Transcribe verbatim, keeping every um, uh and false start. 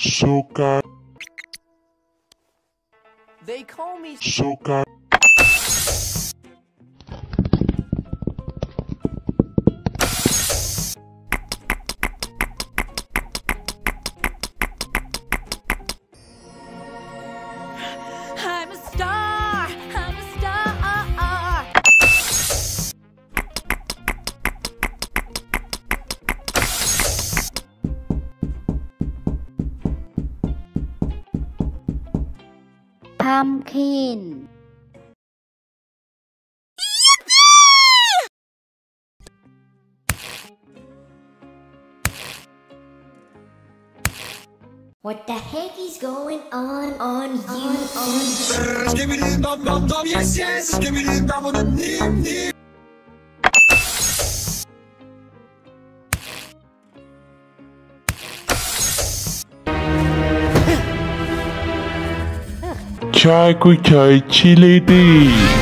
Suka. They call me Suka. I'm a star! I'm a star! Pumpkin. What the heck is going on on you? On Skibbity dum dum dum, yes yes. Skibbity dum dum dim dim. Chai của trời chili đi.